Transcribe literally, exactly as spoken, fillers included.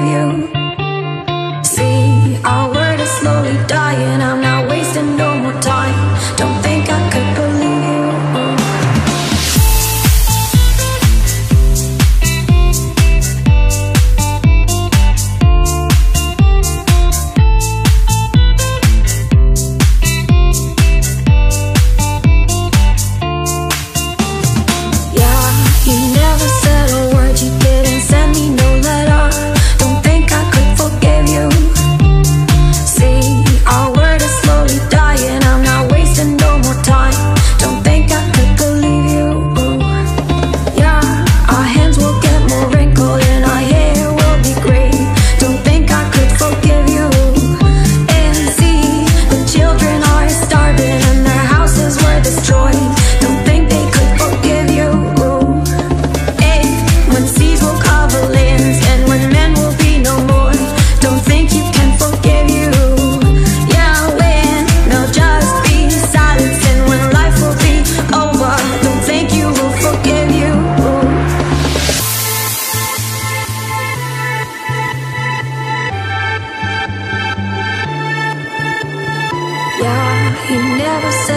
you. See, our word is slowly dying. I'm not wasting no more time. Don't think I could believe you. Yeah, you never said a word. You didn't send me no letter. Don't think I could forgive you. See, our word is slowly dying. I'm not wasting no more time. Don't think I could believe you. Yeah, our hands will get more wrinkled and our hair will be gray. Don't think I could forgive you. And see, the children are starving and their houses were destroyed. Don't think they could forgive you. And when seas will cover lands and when men will be no more. Don't think you can forgive you. Yeah, when there'll just be silence and when life will be over. Don't think you will forgive you. Yeah, you never said